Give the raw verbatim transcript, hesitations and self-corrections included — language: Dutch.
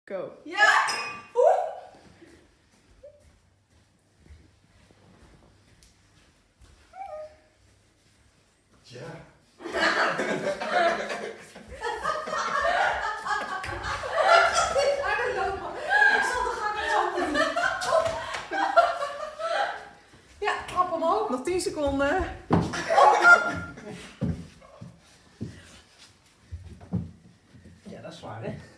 Go. Ja! Oeh. Ja. Ja, trap omhoog. Nog tien seconden. Ja, dat is zwaar, hè?